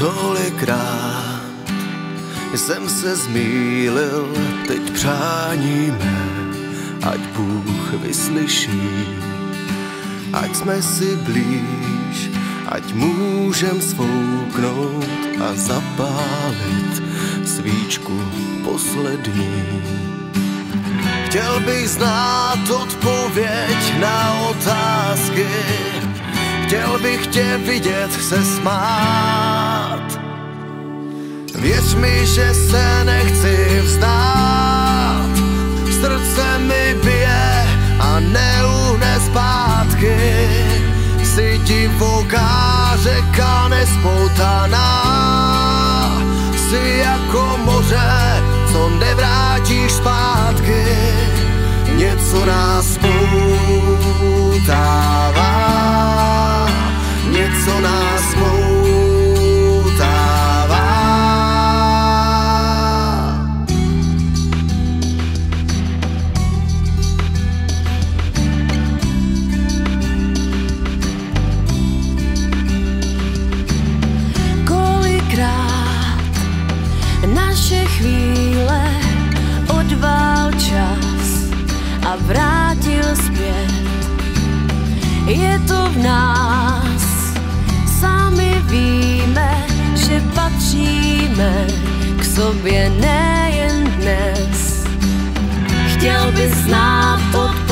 Tolikrát jsem se zmýlil, teď přání mé, ať Bůh vyslyší, ať jsme si blíž, ať můžem svouknout a zapálit svíčku poslední. Chtěl bych znát odpověď na otázky, chtěl bych tě vidět se smát. Věř mi, že se nechci vzdát, srdce mi bije a neuhne zpátky. Jsi divoká řeka nespoutaná, jsi jako moře, co nevrátíš zpátky. Něco nás poutává, něco nás poutává. Kolikrát naše chvíle odvál čas a vrátil zpět. Je to v nás, sami víme, že patříme k sobě nejen dnes. Chtěl bys znát odpověď